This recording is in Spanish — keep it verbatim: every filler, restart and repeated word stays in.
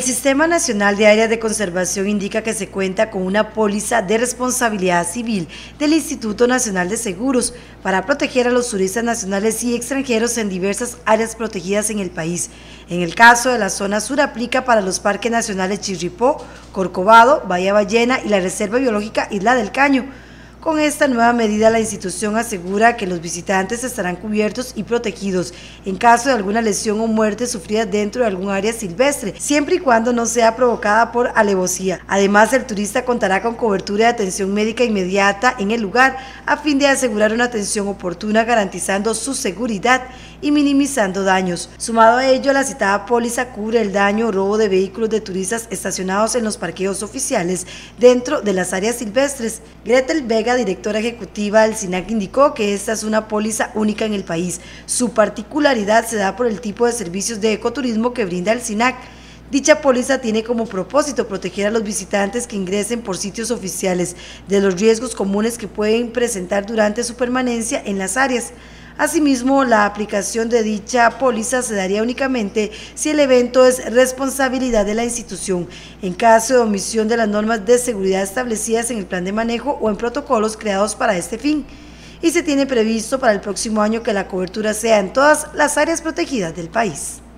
Sistema Nacional de Áreas de Conservación indica que se cuenta con una póliza de responsabilidad civil del Instituto Nacional de Seguros para proteger a los turistas nacionales y extranjeros en diversas áreas protegidas en el país. En el caso de la zona sur aplica para los parques nacionales Chirripó, Corcovado, Bahía Ballena y la Reserva Biológica Isla del Caño. Con esta nueva medida, la institución asegura que los visitantes estarán cubiertos y protegidos en caso de alguna lesión o muerte sufrida dentro de algún área silvestre, siempre y cuando no sea provocada por alevosía. Además, el turista contará con cobertura de atención médica inmediata en el lugar, a fin de asegurar una atención oportuna, garantizando su seguridad y minimizando daños. Sumado a ello, la citada póliza cubre el daño o robo de vehículos de turistas estacionados en los parqueos oficiales dentro de las áreas silvestres. Gretel Vega, directora ejecutiva del SINAC, indicó que esta es una póliza única en el país. Su particularidad se da por el tipo de servicios de ecoturismo que brinda el SINAC. Dicha póliza tiene como propósito proteger a los visitantes que ingresen por sitios oficiales de los riesgos comunes que pueden presentar durante su permanencia en las áreas. Asimismo, la aplicación de dicha póliza se daría únicamente si el evento es responsabilidad de la institución, en caso de omisión de las normas de seguridad establecidas en el plan de manejo o en protocolos creados para este fin. Y se tiene previsto para el próximo año que la cobertura sea en todas las áreas protegidas del país.